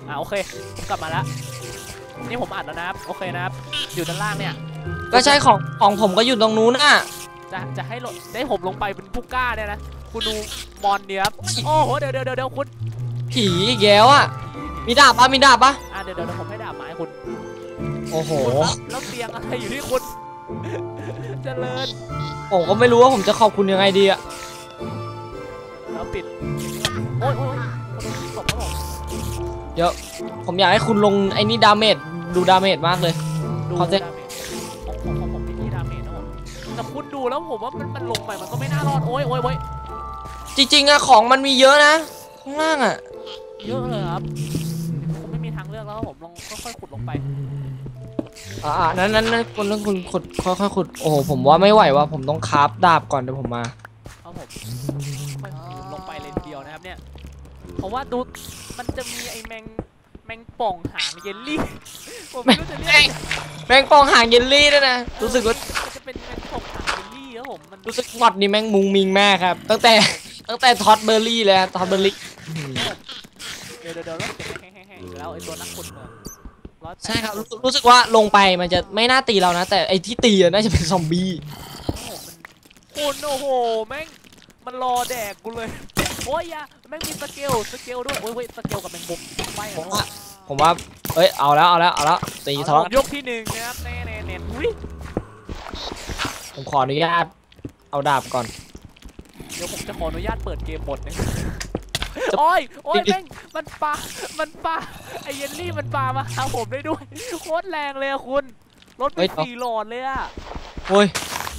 โอเคผมกลับมาแล้วนี่ผมอัดแล้วนะครับโอเคนะครับอยู่ด้านล่างเนี่ยก็ใช่ของผมก็อยู่ตรงนู้นน่ะจะให้ได้ผมลงไปเป็นผู้กล้าเนี่ยนะคุณดูมอนเดียบโอ้โหเดี๋ยวคุณผีอีกแล้วอ่ะมีดาบปะเดี๋ยวผมให้ดาบไม้คุณโอ้โหแล้วเตียงอะไรอยู่ที่คุณเจริญผมก็ไม่รู้ว่าผมจะขอบคุณยังไงดีอะแล้วปิดโอ้ยตบครับผมเดี๋ยวผมอยากให้คุณลงไอ้นี่ดาเมจดูดาเมจมากเลยดูดาเมจของผมมีดาเมจนะผมแต่คุณดูแล้วผมว่ามันลงไปมันก็ไม่น่ารอดโอ้ยจริงๆอะของมันมีเยอะนะข้างล่างอะเยอะเลยครับผมไม่มีทางเลือกแล้วผมลองค่อยๆขุดลงไปนั้นคุณขุดค่อยๆขุดโอ้โหผมว่าไม่ไหวว่ะผมต้องคราฟดาบก่อนเดี๋ยวผมมาครับผมค่อยๆลงไปเลยทีเดียวนะครับเนี่ยเพราะว่าดูมันจะมีไอ้แมงป่องหางเยลลี่ผมไม่รู้จะเรียกแมงป่องหางเยลลี่ด้วยนะรู้สึกว่าจะเป็นแมงป่องหางเยลลี่ครับผมมันรู้สึกหมดนี่แมงมุงมิงแม่ครับตั้งแต่ท็อตเบอร์รี่เลยท็อตเบอร์รี่เดี๋ยวแล้วเก็บแห้งๆแล้วไอ้ตัวนักขุดใช่ครับรู้สึกว่าลงไปมันจะไม่น่าตีเรานะแต่ไอ้ที่ตีน่าจะเป็นซอมบี้คุณโอ้โหแม่งมันรอแดกกูเลยโอ้ยยาแม่งมีสเกลด้วยโอ้ยสเกลกับแมงมุมไม่ผมว่าเอ้ยเอาแล้วตีทะเลาะยกที่1นะครับเน่อุ้ยผมขออนุญาตเอาดาบก่อนเดี๋ยวผมจะขออนุญาตเปิดเกมหมดนะโอ้ยแม่งมันปาไอเยลลี่มันปามาหาผมได้ด้วยโคตรแรงเลยอะคุณรถไป4 หลอดเลยอะโอ้ย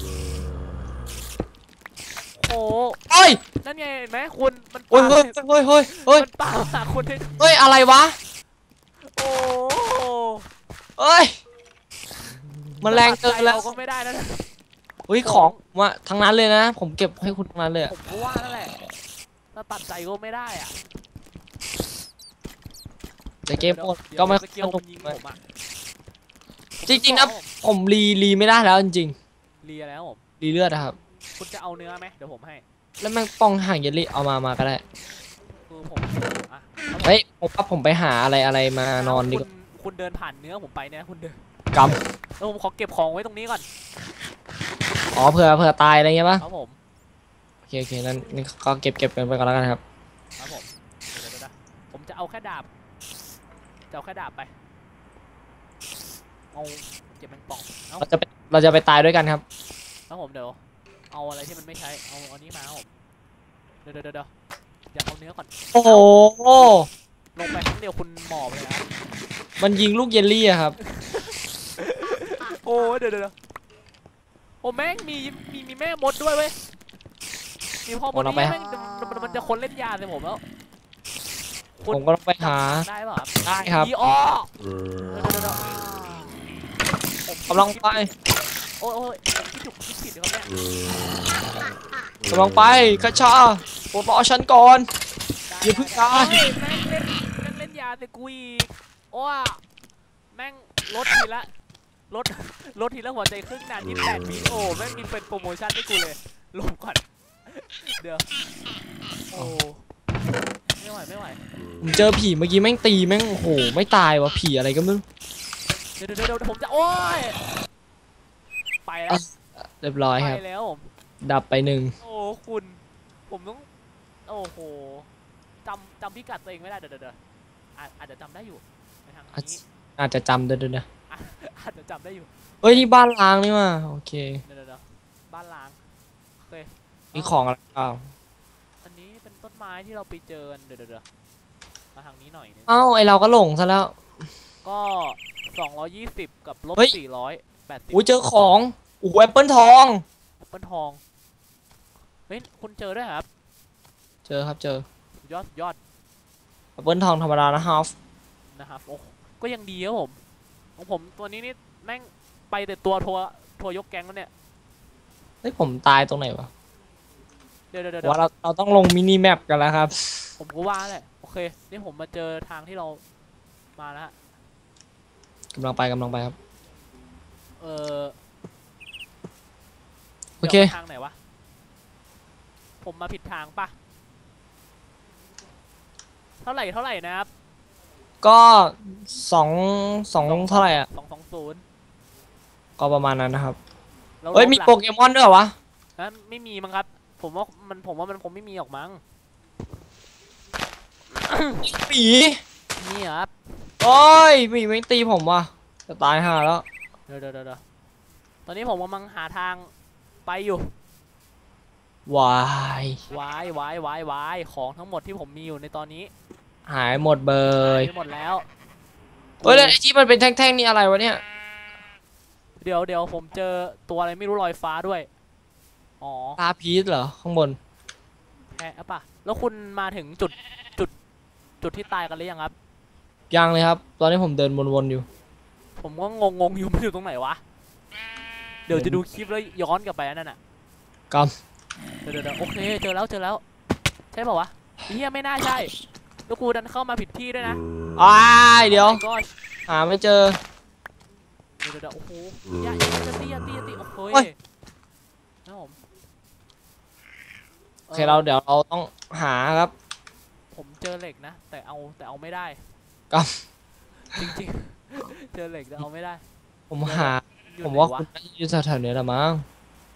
โอ้ยนั่นไงเห็นไหมคุณมันปามันปาหาคุณเฮ้ยอะไรวะโอ้เฮ้ยมันแรงเกินแล้วก็ไม่ได้นะเฮ้ยของมาทั้งนั้นเลยนะผมเก็บให้คุณทั้งนั้นเลยผมก็ว่านั่นแหละถ้าตัดใจก็ไม่ได้อ่ะแต่เกมก็ไม่สนุกยิงผมอ่ะจริงๆนะผมรีไม่ได้แล้วจริงๆรีแล้วผมรีเลือดครับคุณจะเอาเนื้อไหมเดี๋ยวผมให้แล้วมันป้องห่างเยลลี่เอามาก็ได้คือผมเฮ้ยผมไปหาอะไรมานอนดีกว่าคุณเดินผ่านเนื้อผมไปเนี่ยคุณเดินกำแล้วผมขอเก็บของไว้ตรงนี้ก่อนอ๋อเผื่อตายอะไรเงี้ยป่ะครับผมโอเคนั่นก็เก็บกันไปก่อนแล้วกันครับผมผมจะเอาแค่ดาบไปเอาเก็บแมงป่องเราจะไปตายด้วยกันครับครับผมเดี๋ยวเอาอะไรที่มันไม่ใช้เอาอันนี้มาผมเดี๋ยวอยากเอาเนื้อก่อนโอ้โหลงไปครั้งเดียวคุณหมอบเลยครับมันยิงลูกเยลลี่อะครับโอ้เดี๋ยวโอ้แม่งมีแม่มดด้วยเว้ยมีพ่อมดนี่แม่งมันจะคนเล่นยาเลยผมแล้วผมก็ต้องไปหาได้ป่ะได้ครับอ๋กำลังไปโอ้ยคิดผิดครับเนี่ยกำลังไปกระชาโปรฉันก่อนอย่าพึ่งตายแม่งเล่นยาแต่กุยโอ้แม่งลดทีละหัวใจครึ่งนาน28 วิโอ้แม่งมีเป็นโปรโมชั่นให้กูเลยลงก่อนเดี๋ยวโอ้ไม่ไหวผมเจอผีเมื่อกี้แม่งตีแม่งโอ้โหไม่ตายวะผีอะไรก็ไม่รู้เดี๋ยวผมจะโอ้ยไปแล้วเรียบร้อยครับไปแล้วดับไป1 โอ้คุณผมต้องโอ้โหจำพิกัดตัวเองไม่ได้เดี๋ยวอาจจะจำได้อยู่ในทางนี้อาจจะจำได้ด้วยนะอาจจะจำได้อยู่เฮ้ยนี่บ้านล้างนี่มาโอเคเดี๋ยวบ้านล้างโอเคมีของอะไรเปล่าอันนี้เป็นต้นไม้ที่เราไปเจอเดี๋ยวมาทางนี้หน่อยเอ้าไอเราก็หลงซะแล้วก็220กับลบ480 อุ้ยเจอของโอ้แอปเปิลทองเฮ้ยคุณเจอด้วยครับเจอครับยอดแอปเปิลทองธรรมดานะครับโอ้ก็ยังดีครับผมของผมตัวนี้นี่แม่งไปแต่ตัวทัวยกแก๊งแล้วเนี่ยเฮ้ยผมตายตรงไหนวะเดี๋ยวว่าเราต้องลงมินิแมปกันแล้วครับผมก็ว่าแหละโอเคนี่ผมมาเจอทางที่เรามาแล้วกำลังไปครับโอเคทางไหนวะผมมาผิดทางปะเท่าไหร่นะครับก็สองสองเท่าไหร่อ่ะ 220 ก็ประมาณนั้นนะครับแล้วเอ้ยมีลบโปเกมอนด้วยเหรอวะล่ะไม่มีมั้งครับผมว่ามันคงไม่มีออกมั้งหมีนี่ครับโอ้ยหมีไม่ตีผมว่ะจะตายห่าแล้วเดี๋ยวตอนนี้ผมกำลังหาทางไปอยู่วายวายของทั้งหมดที่ผมมีอยู่ในตอนนี้หายหมดเบยไปหมดแล้วเฮ้ยแล้วไอ้ที่มันเป็นแท่งๆนี่อะไรวะเนี่ยเดี๋ยวผมเจอตัวอะไรไม่รู้ลอยฟ้าด้วยอ๋อตาพีชเหรอข้างบนแพ้ปะแล้วคุณมาถึงจุดที่ตายกันหรือยังครับยังเลยครับ ตอนนี้ผมเดินวนๆอยู่ผมก็งงอยู่มันอยู่ตรงไหนวะเดี๋ยวจะดูคลิปแล้วย้อนกลับไปอันนั่นน่ะกรรมเดี๋ยวโอเคเจอแล้วใช่ป่าวะเฮียไม่น่าใช่แล้วกูดันเข้ามาผิดที่ด้วยนะอ้ายเดี๋ยวก็หาไม่เจอเดี๋ยวโอ้โหอย่าตีโอ้โหโอ้ยนะผมโอเคเดี๋ยวเราต้องหาครับผมเจอเหล็กนะแต่เอาไม่ได้กรรมจริงๆเจอเหล็กแต่เอาไม่ได้ผมหาอยู่ผมไหนว่าคุณน่าจะอยู่แถวๆนี้แหละมั้ง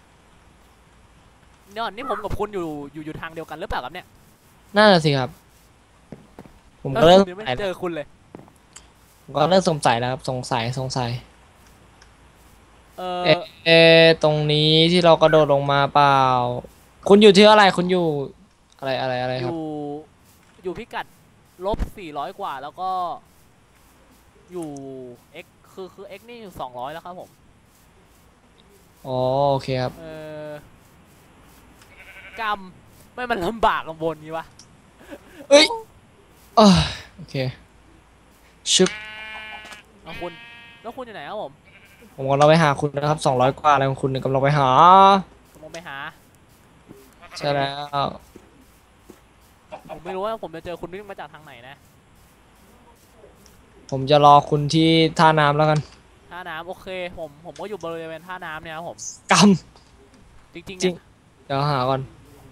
เนี่ยนี่ผมกับคุณอยู่ทางเดียวกันหรือเปล่าครับเนี่ยน่าจะสิครับ ผมก็เริ่มเดี๋ยวไม่สงสัยเจอคุณเลยผมก็เริ่มสงสัยแล้วครับสงสัยเออตรงนี้ที่เรากระโดดลงมาเปล่า คุณอยู่ที่อะไรคุณอยู่อะไรอครับยู่พิกัด-400 กว่าแล้วก็อยู่ x คือ x นี่อยู่200แล้วครับผมอ๋อโอเคครับกรรมไม่มันลำบากลำบนงี้วะเอ้ยเอยโอเคชึบแล้วคุณอยู่ไหนครับผมผมกำลังไปหาคุณนะครับ200 กว่าอะไรของคุณเนี่ยกำลังไปหาผมลงไปหาใช่แล้วผมไม่รู้ว่าผมจะเจอคุณวิ่งมาจากทางไหนนะผมจะรอคุณที่ท่าน้ำแล้วกันท่าน้ำโอเคผมก็อยู่บริเวณท่าน้ำเนี่ยครับผมกรรมจริงๆจริเนี่งยเดี๋ยวหาก่อน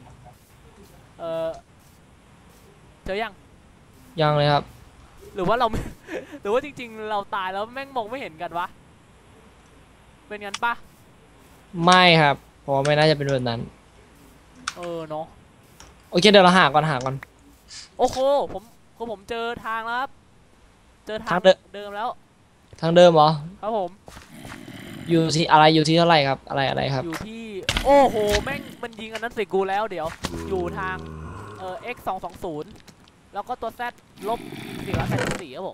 เจอยังยังเลยครับหรือว่าเราไม่ หรือว่าจริงๆเราตายแล้วแม่งมองไม่เห็นกันวะเป็นงั้นปะไม่ครับเพราะว่าไม่น่าจะเป็นแบบนั้นเนาะโอเคเดี๋ยวเราหาก่อนโอ้โหผมเจอทางแล้วครับเจอทางทางเดิมเดิมแล้วทางเดิมเหรอครับผมอยู่ที่อะไรอยู่ที่เท่าไหร่ครับอะไรครับอยู่ที่โอ้โหแม่งมันยิงอันนั้นใส่กูแล้วเดี๋ยวอยู่ทางx 220แล้วก็ตัว z -484ครับผม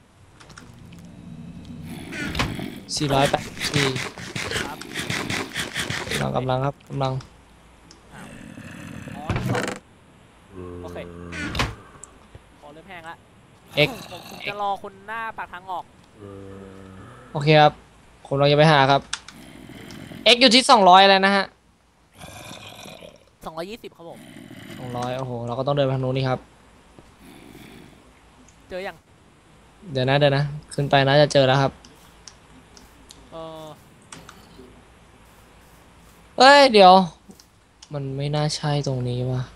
484 ครับกำลังครับกำลังอ๋อนี่สองโอเคขอเริ่มแห้งละ X ผมจะรอคุณหน้าปากทางออกโอเคครับผมเราจะไปหาครับ X อยู่ที่200อะไรนะฮะ 220ครับผม 200โอ้โหเราก็ต้องเดินไปทางนู้นนี่ครับเจอยังเดี๋ยวนะขึ้นไปน่าจะเจอแล้วครับ เอ้ยเดี๋ยว มันไม่น่าใช่ตรงนี้ว่ะ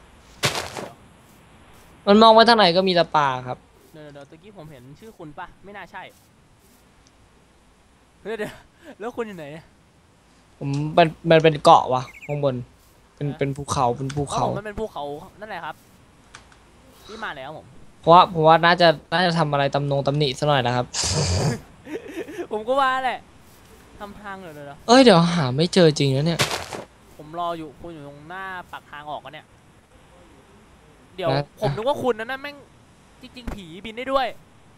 มันมองไปทางไหนก็มีแต่ป่าครับเดี๋ยวตะกี้ผมเห็นชื่อคุณปะไม่น่าใช่เดี๋ยวแล้วคุณอยู่ไหนผมมันเป็นเกาะว่ะข้างบนเป็นภูเขามันเป็นภูเขานั่นแหละครับที่มาแล้วผมเพราะว่าผมว่าน่าจะทำอะไรตำหนิซะหน่อยนะครับผมก็ว่าแหละทำทางเดี๋ยวเอ้ยเดี๋ยวหาไม่เจอจริงนะเนี่ยผมรออยู่คุณอยู่ตรงหน้าปากทางออกกันเนี่ยเดี๋ยวผมนึกว่าคุณนั่นแม่งจริงๆผีบินได้ด้วย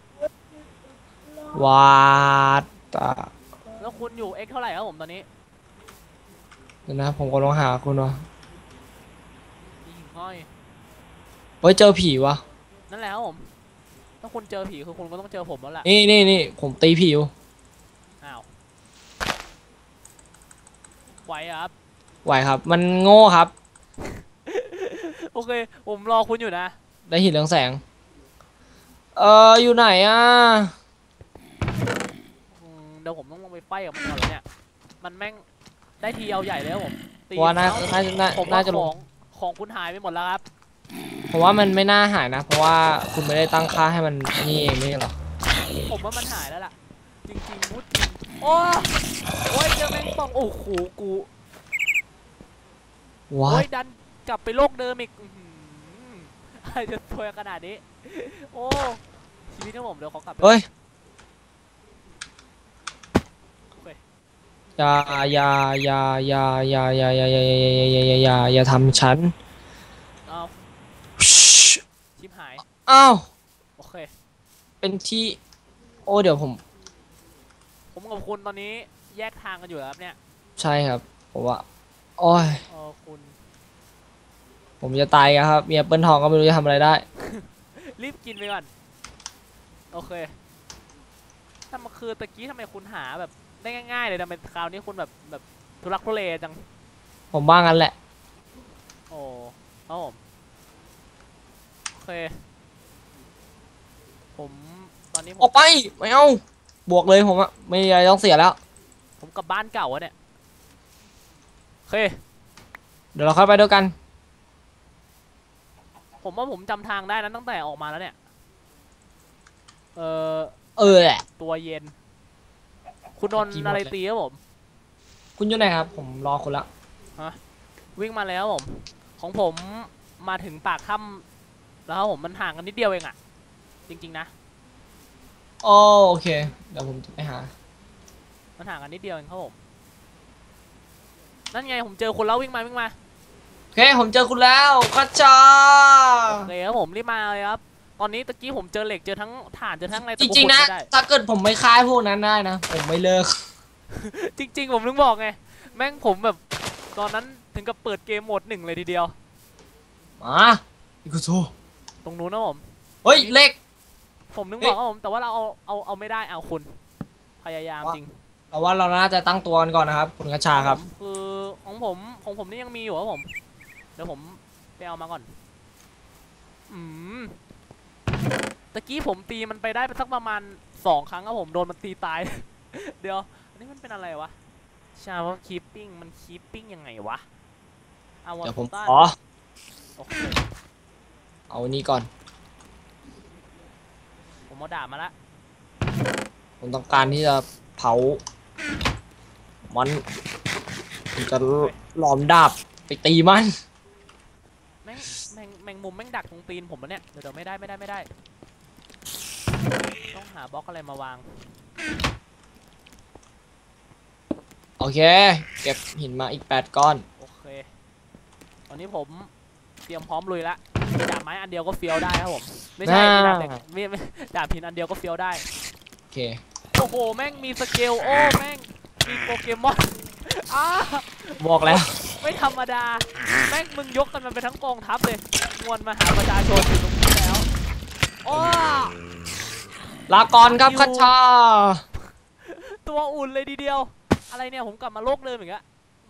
วาดอ่ะแล้วคุณอยู่ x เท่าไหร่ครับผมตอนนี้เดี๋ยวนะผมก็ลองหาคุณวะมีหิ่งห้อยเฮ้ยเจอผีวะนั่นแหละครับผมถ้าคุณเจอผีคือคุณก็ต้องเจอผมแล้วแหละนี่ผมตีผีอยู่อ้าวไหวอะครับไหวครับ มันโง่ครับโอเคผมรอคุณอยู่นะได้หินเรืองแสงอยู่ไหนอ่ะเดี๋ยวผมต้องลงไปไฟกับมันก่อนแล้วเนี่ยมันแม่งได้ทีเอาใหญ่เลยครับผมตีว่าน่าแล้วผมน่าจะลของคุณหายไปหมดแล้วครับผมว่ามันไม่น่าหายนะ เพราะว่าคุณไม่ได้ตั้งค่าให้มันนี่เองไม่ใช่เหรอผมว่ามันหายแล้วล่ะจริงๆพูดจริงโอ้โอ้ยเจอแมงป่องโอ้โหกูว้าโอ้ยดันกลับไปโลกเดิมอีกอะไรจะซวยขนาดนี้โอ้ชีวิตของผมเดี๋ยวขอกลับไปเฮ้ยอย่าอย่าอย่าอย่าอย่าอย่าอย่าอย่าอย่าทำฉันเอาชิบหายอ้าวโอเคเป็นที่โอ้เดี๋ยวผมผมกับคุณตอนนี้แยกทางกันอยู่แล้วครับเนี่ยใช่ครับผมว่าโอ้ยคุณผมจะตายกันครับมีแอปเปิลทองก็ไม่รู้จะทำอะไรได้รีบกินไปก่อนโอเคถ้ามาคือตะกี้ทำไมคุณหาแบบได้ง่ายๆเลยทำไมคราวนี้คุณแบบทุลักทุเลจังผมว่างั้นแหละโอ้ครับผมโอเคผมตอนนี้ผออมกไปไม่เอาบวกเลยผมอะไม่มีอะไรต้องเสียแล้วผมกลับบ้านเก่าอะเนี่ยโอเคเดี๋ยวเราค่อยไปด้วยกันผมว่าผมจำทางได้นะตั้งแต่ออกมาแล้วเนี่ยแหละตัวเย็น คุณโดนกี่หมดอะไรเลยตีครับผมคุณอยู่ไหนครับผมรอคุณละวิ่งมาแล้วผม ของผมมาถึงปากถ้ำแล้วครับผมมันห่างกันนิดเดียวเองอะจริงๆนะโอเคเดี๋ยวผมจะไปหามันห่างกันนิดเดียวเองครับผมนั่นไงผมเจอคนแล้ววิ่งมาโอเคผมเจอคุณแล้วกัจจาโอเคครับผมรีบมาเลยครับตอนนี้ตะกี้ผมเจอเหล็กเจอทั้งถ่านเจอทั้งอะไรจริงๆนะแต่ผมขุดไม่ได้ถ้าเกิดผมไม่คายพวกนั้นได้นะผมไม่เลิกจริงๆผมถึงบอกไงแม่งผมแบบตอนนั้นถึงกับเปิดเกมโหมด 1เลยทีเดียวมาอีกุโซตรงนู้นนะผมเฮ้ยเล็กผมนึกบอกว่าผมแต่ว่าเราเอาไม่ได้เอาคุณพยายามจริงเราว่าเราน่าจะตั้งตัวกันก่อนนะครับคุณกัจจาครับคือของผมนี่ยังมีอยู่ครับผมเดี๋ยวผมไปเอามาก่อนตะกี้ผมตีมันไปได้ไปสักประมาณ2 ครั้งครับผมโดนมันตีตาย เดี๋ยวอันนี้มันเป็นอะไรวะชาว่าคีปปิ้งมันคีปปิ้งยังไงวะเอาเดี๋ยวผมต้าขอโอเคเอานี้ก่อนผมเอาดาบมาละผมต้องการที่จะเผามันผมจะหลอมดาบไปตีมันแมงมุมแม่งดักตรงตีนผมแล้วเนี่ยเดี๋ยวไม่ได้ต้องหาบล็อกอะไรมาวางโอเคเก็บหินมาอีก8 ก้อนโอเคตอนนี้ผมเตรียมพร้อมลุยละมีดาบไม้อันเดียวก็เฟี้ยวได้ครับผมไม่ใช่มีดาบเหล็กไม่ดาบหินอันเดียวก็เฟี้ยวได้โอเคโอ้โหแม่งมีสเกลโอ้แม่งมีโปเกมอน อ้าบอกแล้วไม่ธรรมดาแม่งมึงยกกันมาเป็นทั้งกองทัพเลยมวลมหาประชาชนอยู่ตรงนี้แล้วโอ้ลาก่อนครับคัชชาตัวอุ่นเลยทีเดียวอะไรเนี่ยผมกลับมาโลกเดิมอีกแล้ว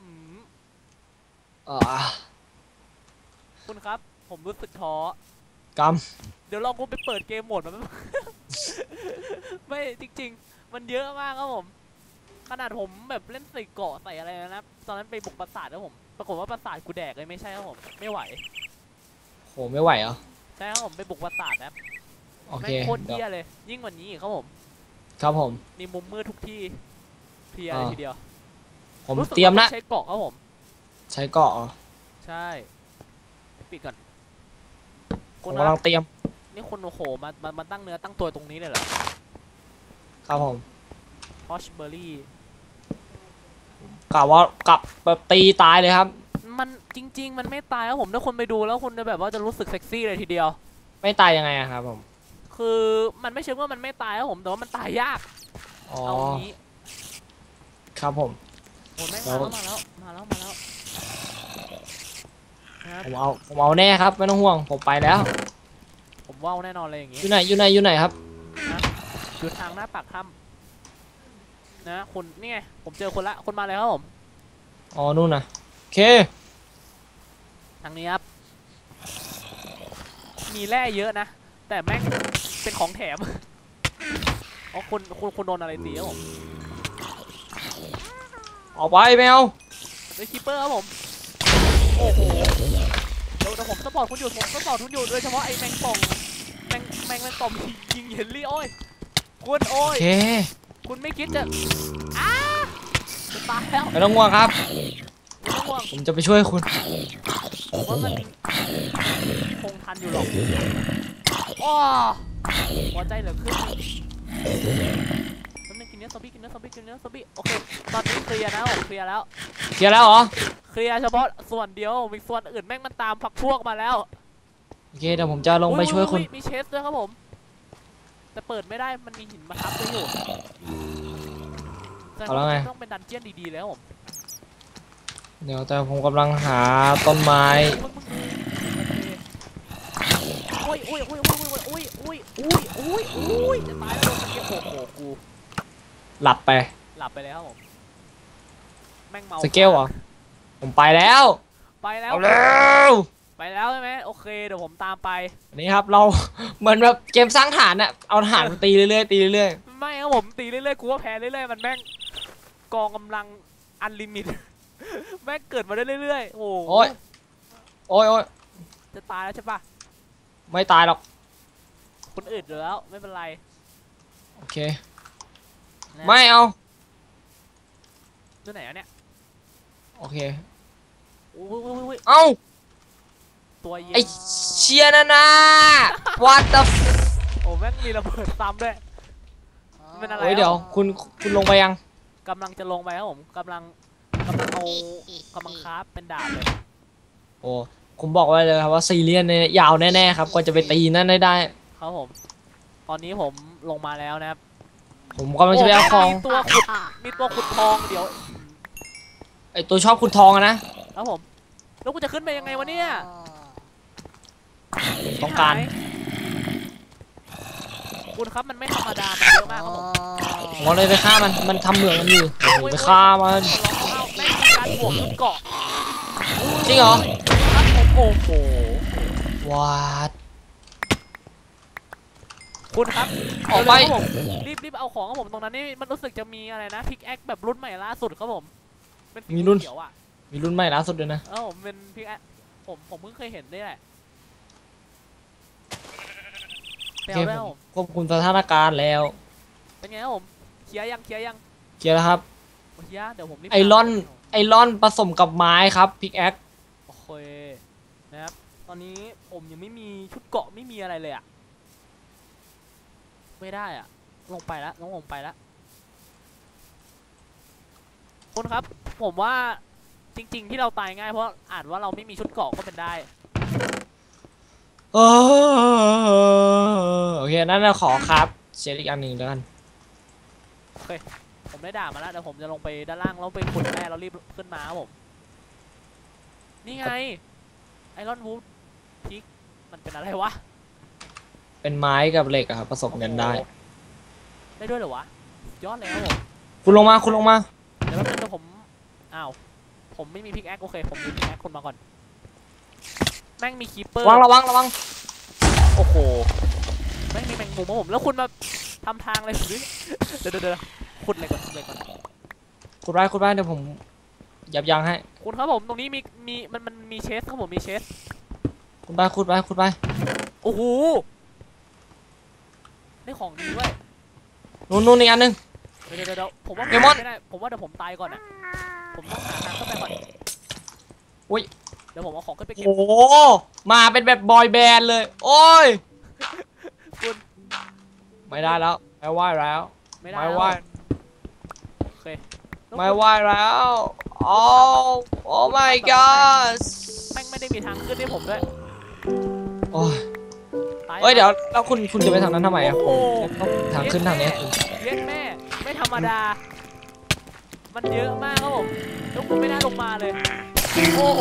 คุณครับผมรู้สึกท้อก เดี๋ยวลองกูไปเปิดเกมโหมดมัน ไม่จริงๆมันเยอะมากครับผมขนาดผมแบบเล่นใส่เกาะใส่อะไรนะตอนนั้นไปบุกปราสาทแล้วผมปรากฏว่าปราสาทกูแดกเลยไม่ใช่ครับผมไม่ไหวโหไม่ไหวเหรอใช่ครับผมไปบุกปราสาทนะโอแม่เคงโคตรเหี้ยเลยยิ่งกว่านี้อีกครับผมครับผมมีมุมมืดทุกที่เพลียเลยทีเดียวผมรู้สึกเตรียมว่าละต้องใช้เกาะครับผมใช้เกาะเหรอใช่ปิดก่อนผมกำลังเตรียมนี่คุณโอ้โหมาตั้งเนื้อตั้งตัวตรงนี้เลยเหรอครับผมพอชเบอร์รี่กะว่ากลับแบบตีตายเลยครับมันจริงๆมันไม่ตายครับผมถ้าคนไปดูแล้วคุณจะแบบว่าจะรู้สึกเซ็กซี่เลยทีเดียวไม่ตายยังไงอะครับผมคือมันไม่เชิงว่ามันไม่ตายครับผมแต่ว่ามันตายยากอ๋อเอางี้ครับผมโอ้แม่งแล้วมาแล้วนะครับผมเอาแน่ครับไม่ต้องห่วงผมไปแล้วผมว่าวแน่นอนเลยอย่างงี้อยู่ไหนครับอยู่ทางหน้าปากถ้ำนะคุณนี่ไงผมเจอคนละคนมาเลยครับผมอ๋อนู่นนะโอเคทางนี้ครับมีแร่เยอะนะแต่แม่งเป็นของแถม อ๋อคุณโดนอะไรตีครับผมออกไปแมวได้คิปเปอร์ครับผมโอ้โหเดี๋ยวแต่ผมสปอร์ตคุณอยู่ผมสปอร์ตคุณอยู่โดยเฉพาะไอ้แมงป่องแมงป่องยิงเฮนรี่โอ้ยคุณโอ้โอย เคคุณไม่คิดจะจะตายแล้วไม่ต้องห่วงครับไม่ต้องห่วงผมจะไปช่วยคุณผมว่ามันคงทันอยู่หรอกอ้อหัวใจเหลือครึ่งนึงกินเนื้อซอมบี้กินเนื้อซอมบี้กินเนื้อซอมบี้โอเคตอนนี้เคลียร์นะผมเคลียร์แล้วเคลียร์แล้วเหรอเคลียร์เฉพาะส่วนเดียวมีส่วนอื่นแม่งมันตามพักพวกมาแล้วโอเคเดี๋ยวผมจะลงไปช่วยคุณมีเชสด้วยครับผมแต่เปิดไม่ได้มันมีหินมาทับไว้อยู่เอาแล้วไงต้องเป็นดันเจี้ยนดีๆแล้วผมเดี๋ยวแต่ผมกำลังหาต้นไม้โอ้ยโอ้ยโอ้ยโอ้ยโอ้ยโอ้ยโอ้ยโอ้ยโอ้ยจะตายแล้วโดนตะเกียบโอ้โหกูหลับไปหลับไปแล้วผมแม่งเมาสเกลเหรอ ผมไปแล้วไปแล้วเอาแล้วไปแล้วใช่ไหมโอเคเดี๋ยวผมตามไปอันนี้ครับเรา เหมือนแบบเกมสร้างฐานอะเอาฐานมาตีเรื่อยๆตีเรื่อยไม่ครับผมตีเรื่อยๆกูว่าแพ้เรื่อยๆมันแม่งกองกำลังอันลิมิต แม่งเกิดมาได้เรื่อยๆโอ้ๆโอ้ยโอ้ยโอ้ยจะตายแล้วใช่ปะไม่ตายหรอกคนอื่นอยู่แล้วไม่เป็นไรโอเคนะไม่เอาตัวไหนอะเนี่ยโอเคโอ้ยเอ้าตัวเย็นไอเชียนะนะ what the โอ้แม่งมีระเบิดซ้ำด้วยเป็นอะไรโอ้ยเดี๋ยวคุณลงไปยังกำลังจะลงไปครับผมกำลังเอากำลังคราฟเป็นดาบเลยโอ้ผมบอกไว้เลยครับว่าซีเรียสเนี่ยยาวแน่ๆครับกว่าจะไปตีนั่นได้ครับผมตอนนี้ผมลงมาแล้วนะครับผมกำลังจะไปเอาของมีตัวขุดทองเดี๋ยวไอตัวชอบขุดทองอะนะครับผมแล้วกูจะขึ้นไปยังไงวะเนี่ยต้องการคุณครับมันไม่ธรรมดามันเยอะมากครับผมผมก็เลยไปฆ่ามันทำเหมืองกันอยู่ไปฆ่ามันเอาแม่งมีการบวกขึ้นเกาะจริงเหรอครับผมโอ้โหวาดคุณครับออกไปเร็วๆครับผมรีบเอาของครับผมตรงนั้นนี่มันรู้สึกจะมีอะไรนะพิกแอคแบบรุ่นใหม่ล่าสุดครับผมเป็นสีเขียวอ่ะมีรุ่นใหม่ล่าสุดด้วยนะผมเป็นพิกแอคผมเพิ่งเคยเห็นนี่แหละไปโอเคเอาได้ผครับมผมควบคุมสถานการณ์แล้วเป็นไงครับผมเคลียร์ยังเคลียร์แล้วครับเคลียร์เดี๋ยวผมรีบไอรอนผสมกับไม้ครับพิกแอคโอเคนะครับตอนนี้ผมยังไม่มีชุดเกราะไม่มีอะไรเลยอ่ะไม่ได้อ่ะลงไปแล้วลงไปแล้วคุณครับผมว่าจริงๆที่เราตายง่ายเพราะอาจว่าเราไม่มีชุดเกราะก็เป็นได้โอเคนั่นเราขอครับเชฟอีกอันหนึ่งแล้วกันผมได้ด่ามาแล้วเดี๋ยวผมจะลงไปด้านล่างแล้วไปขุดแร่แล้วรีบขึ้นมาครับผมนี่ไงไอรอนวูดพิกมันเป็นอะไรวะเป็นไม้กับเหล็กอะครับผสมกันได้ได้ด้วยเหรอวะยอดเลยครับผมคุณลงมาเดี๋ยวแป๊บนึงเดี๋ยวผมอ้าวผมไม่มีพิกแอคโอเคผมมีพิกแอคคุณมาก่อนแม่งมีคีปเปอร์ระวังโอ้โหแม่งมีแมงมุมครับผมแล้วคุณมาทำทางอะไรผมดิเดี๋ยวขุดอะไรก่อนขุดไว้เดี๋ยวผมยับยั้งให้คุณครับผมตรงนี้มันมีเชสครับผมมีเชสขุดไปโอ้โหได้ของดีด้วยนู่นอีกอันหนึงเดี๋ยวผมว่าเดมอนไม่ได้ผมว่าเดี๋ยวผมตายก่อนอ่ะผมต้องหาทางเข้าไปก่อนอุ๊ยเดี๋ยวผมเอาของขึ้นไปเก็บโอ้มาเป็นแบบบอยแบนด์เลย โอ้ยคุณไม่ได้แล้วไม่ไหวแล้วไม่ได้ไม่ไหวโอเคไม่ไหวแล้วโอ้ my god แม่งไม่ได้มีทางขึ้นให้ผมด้วยโอ้ยตายเอ้ยเดี๋ยวแล้วคุณจะไปทางนั้นทำไมอะโอ้โหต้องทางขึ้นทางนี้เย็ดแม่ไม่ธรรมดา มันเยอะมากครับผมแล้วกูไม่น่าลงมาเลยโอ้โห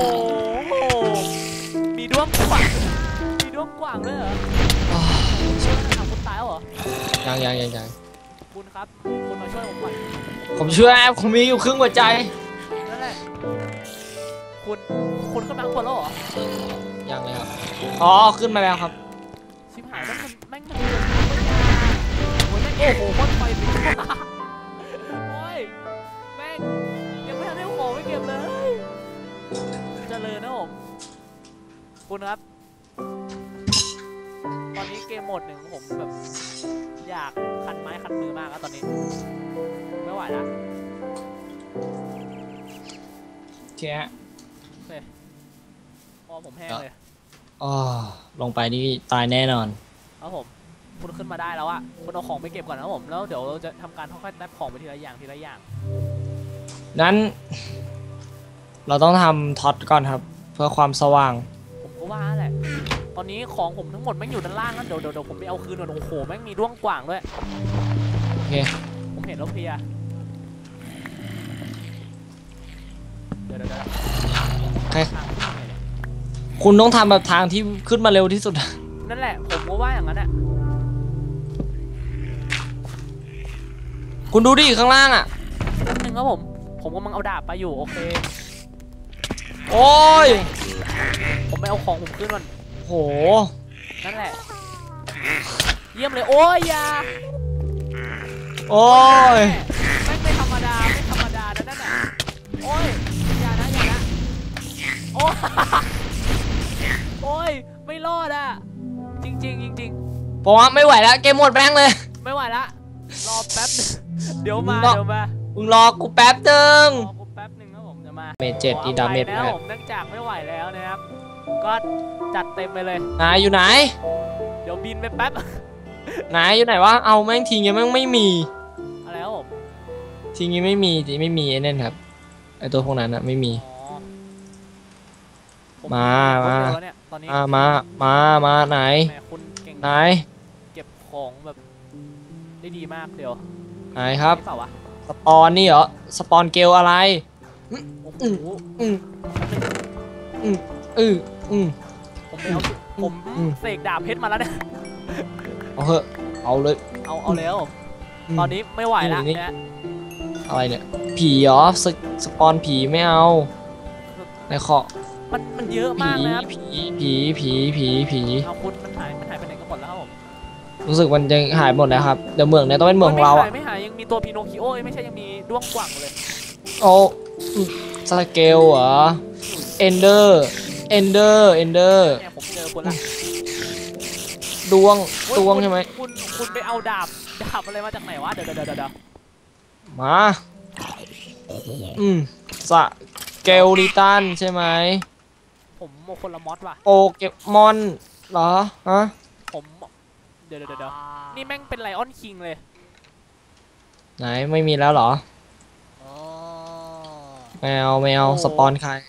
มีด้วงกว่างด้วยเหรออ้าวคุณตายแล้วเหรอยังคุณครับคุณมาช่วยผมก่อนผมเชื่อแอปผมมีอยู่ครึ่งหัวใจนั่นแหละคุณขึ้นมาข้างบนแล้วเหรอยังเลยครับอ๋อขึ้นมาแล้วครับชิบหายแล้วมันแม่งมันเยอะโอ้ยแม่งโอ้โหพ่นไฟสิโอ้ยแม่งยังไม่ทันได้ของไปเก็บเลยเจริญนะผมคุณครับตอนนี้เกมโหมดหนึ่งผมแบบอยากคันไม้คันมือมากแล้วตอนนี้ไม่ไหวแล้วแค่พอผมแห้งเลยอ๋อลงไปนี่ตายแน่นอนครับผมคุณขึ้นมาได้แล้วอะคุณเอาของไปเก็บก่อนนะผมแล้วเดี๋ยวเราจะทำการค่อยๆแตะของไปทีละอย่างทีละอย่างนั้นเราต้องทำท็อตก่อนครับเพื่อความสว่างผมก็ว่าแหละตอนนี้ของผมทั้งหมดแม่งอยู่ด้านล่างนั่นเดี๋ยวผมไปเอาคืนก่อนโอ้โหแม่งมีด้วงกว่างด้วยโอเคผมเห็นแล้วเพลียเดี๋ยวคุณต้องทำแบบทางที่ขึ้นมาเร็วที่สุดนั่นแหละผมก็ว่าอย่างนั้นอะคุณดูดิข้างล่างอะนิดนึงครับผมกำลังเอาดาบไปอยู่โอเคโอ้ยผมไปเอาของผมขึ้นก่อนโหนั่นแหละเยี่ยมเลยโอ้ยยาโอ้ยไม่ธรรมดานั่นน่ะโอ้ยอย่านะโอ้โอ้ยไม่รอดอ่ะจริงผมว่าไม่ไหวแล้วเกมหมดแบงเลยไม่ไหวละรอแป๊บนึงเดี๋ยวมามึงรอกูแป๊บนึงครับผมจะมาเมจ7ดีดาเมจแล้วผมเนื่องจากไม่ไหวแล้วนะครับก็จัดเต็มไปเลยนายอยู่ไหนเดี๋ยวบินไปแป๊บนายอยู่ไหนวะเอาแม่งทีงี้แม่งไม่มีอะไรครับผมทีงี้ไม่มีไอ้นั่นครับไอตัวพวกนั้นอะไม่มีมาไหนไหนเก็บของแบบได้ดีมากเดี๋ยวไหนครับสปอนนี่เหรอสปอนเกลอะไรผมเสกดาบเพชรมาแล้วเนี่ยเอาเหอะเอาเลยเอาแล้วตอนนี้ไม่ไหวแล้วเนี่ยอะไรเนี่ยผีเหรอสปอนผีไม่เอาในขอมันเยอะมากนะครับผีเอาคุณมันหายไปไหนก็หมดแล้วครับผมรู้สึกมันจะหายหมดแล้วครับเดี๋ยวเมืองเนี่ยต้องเป็นเมืองของเราอะไม่หายยังมีตัวพิโนคิโอไม่ใช่ยังมีด้วงกว่างเลยโอ้สเกลเหรอเอนเดอร์เนี่ยผมเจอคนละดวงใช่ไหมคุณไปเอาดาบอะไรมาจากไหนวะเดี๋ยวมาสเกลลิตันใช่ไหมผมคนละมอสว่ะโปเกมอนเหรอฮะผมเดี๋ยวนี่แม่งเป็นไลออนคิงเลยไหนไม่มีแล้วเหรอไม่เอาสปอนใคร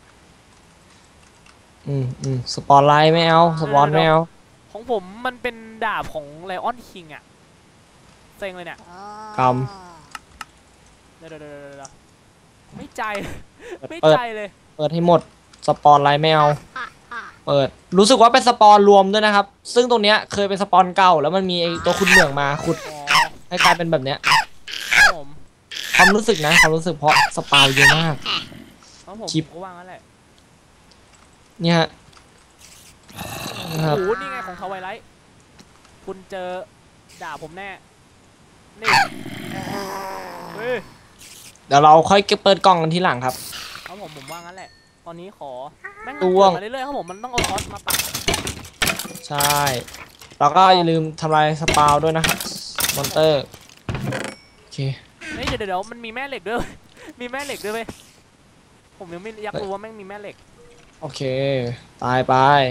สปอนไลน์ไม่เอาสปอนไม่เอาของผมมันเป็นดาบของไลออนคิงอะเซ็งเลยเนี่ยกรรมเดี๋ยวไม่ใจเลยเปิดให้หมดสปอนไลน์ไม่เอาเปิดรู้สึกว่าเป็นสปอนรวมด้วยนะครับซึ่งตรงเนี้ยเคยเป็นสปอนเก่าแล้วมันมีไอตัวขุดเหมืองมาขุดให้กลายเป็นแบบเนี้ยความรู้สึกเพราะสปาวเยอะมากคลิปก็ว่างนั่นแหละเนี่ยโอ้โหนี่ไงของทวายไลท์คุณเจอด่าผมแน่นี่เดี๋ยวเราค่อยเปิดกล่องกันทีหลังครับผมว่างั้นแหละตอนนี้ขอแม่งตัวมาเรื่อยๆครับผมมันต้องเอาคอสมาปักใช่แล้วก็อย่าลืมทำลายสปาวด้วยนะครับมอนเตอร์โอเคเดี๋ยวมันมีแม่เหล็กด้วยเว้ยผมยังไม่อยากรู้ว่าแม่งมีแม่เหล็กโอเคตายไป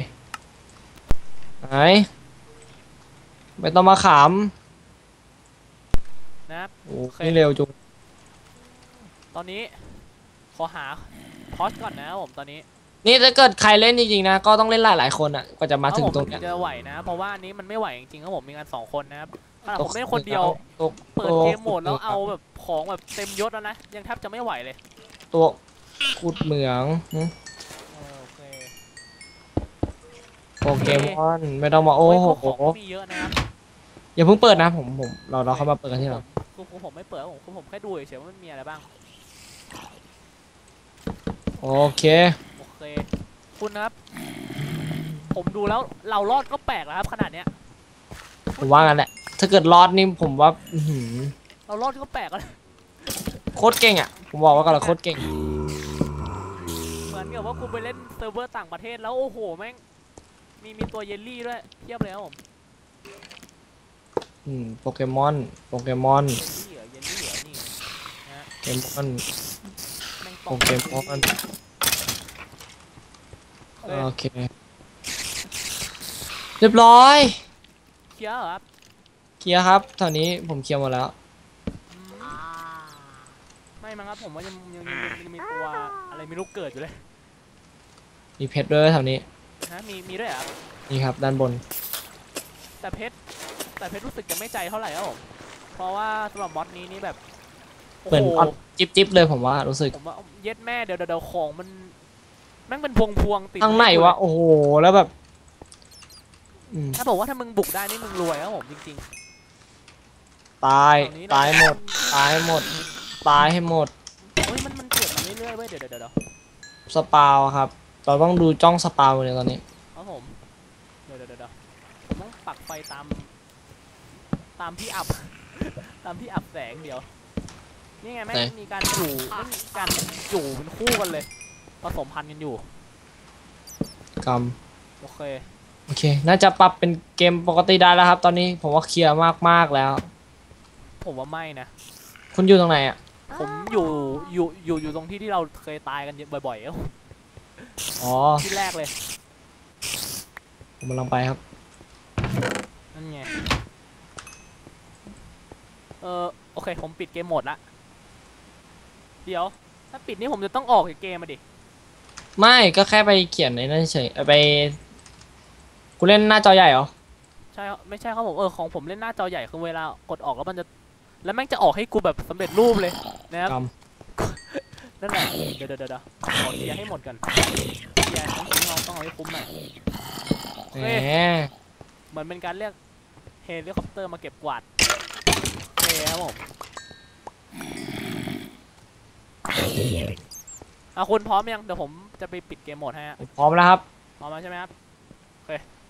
ไหนไม่ต้องมาขำนะครับโอ้ไม่เร็วจุงตอนนี้ขอหาคอสก่อนนะผมตอนนี้นี่ถ้าเกิดใครเล่นจริงๆนะก็ต้องเล่นหลายคนอ่ะก็จะมาถึงตรงนี้จะไหวนะเพราะว่านี้มันไม่ไหวจริงๆครับผมมีกัน2 คนนะครับผมเล่นคนเดียวเปิดเกมโหมดแล้วเอาแบบของแบบเต็มยศแล้วนะยังแทบจะไม่ไหวเลยตัวขุดเหมืองโอเคมอนไม่ต้องมาโอ้โหมีเยอะนะครับอย่าเพิ่งเปิดนะผมเราเข้ามาเปิดกันที่หลังผมไม่เปิดผมแค่ดูเฉยๆว่ามันมีอะไรบ้างโอเคคุณครับผมดูแล้วเรารอดก็แปลกแล้วครับขนาดเนี้ยผมว่างั้นแหละถ้าเกิดรอดนี่ผมว่าเรารอดก็แปลกแล้วโคตรเก่งอ่ะผมบอกว่ากันเราโคตรเก่งเหมือนกับกิดว่ากูไปเล่นเซิร์ฟเวอร์ต่างประเทศแล้วโอ้โหแม่งมีตัวเยลลี่ด้วยเทียบเลยครับผมโปเกมอนเยลลี่เหรอนี่นะโปเกมอนแม่งโปเกมอนโอเคเรียบร้อยเคลียร์เหรอครับเคลียร์ครับตอนนี้ผมเคลียร์หมดแล้วไม่มั้งครับผมว่ายังมีตัวอะไรไม่รู้เกิดอยู่เลยมีเพชรด้วยแถวนี้ฮะมีด้วยเหรอครับนี่ครับด้านบนแต่เพชรรู้สึกจะไม่ใจเท่าไหร่ครับผมเพราะว่าสำหรับบอสนี้นี่แบบโอ้เหมือนโหอ่อนจิ๊บเลยผมว่ารู้สึกผมว่าเย็ดแม่เดี๋ยวของมันแม่งเป็นพวงติดข้างในวะโอ้โหแล้วแบบถ้าบอกว่าถ้ามึงบุกได้นี่มึงรวยครับผมจริงตายๆตายหมดตายหมดตายให้หมดเฮ้ยมันเกิดมาเรื่อยๆเว้ยเดี๋ยวสปาวครับเราต้องดูจ้องสปาวเลยตอนนี้ครับผมเดี๋ยวผมต้องปักไฟตามที่อับ ตามที่อับแสงเดี๋ยวนี่ไงแม่งมีการอยู่เป็นคู่กันเลยผสมพันธุ์กันอยู่กรรมโอเคน่าจะปรับเป็นเกมปกติได้แล้วครับ ตอนนี้ผมว่าเคลียร์มากแล้วผมว่าไม่นะคุณอยู่ตรงไหนอ่ะผมอยู่ตรงที่เราเคยตายกันบ่อยๆอ๋อที่แรกเลยผมกำลังไปครับนั่นไงโอเคผมปิดเกมโหมดละเดี๋ยวถ้าปิดนี่ผมจะต้องออกจากเกมมาดิไม่ก็แค่ไปเขียนในนั่นเฉยไปกูเล่นหน้าจอใหญ่เหรอใช่ไม่ใช่ครับผมของผมเล่นหน้าจอใหญ่คือเวลากดออกแล้วมันจะแล้วแม่งจะออกให้กูแบบสำเร็จรูปเลยนะครับนั่นแหละเดี๋ยวขอเคลียร์ให้หมดกันเคลียร์เราต้องเอาให้คุ้มหน่อยแหมเหมือนเป็นการเรียกเฮลิคอปเตอร์มาเก็บกวาดโอเคครับผมคุณพร้อมยังเดี๋ยวผมจะไปปิดเกมโหมดให้ฮะพร้อมแล้วครับพร้อมแล้วใช่ไหมครับโอเค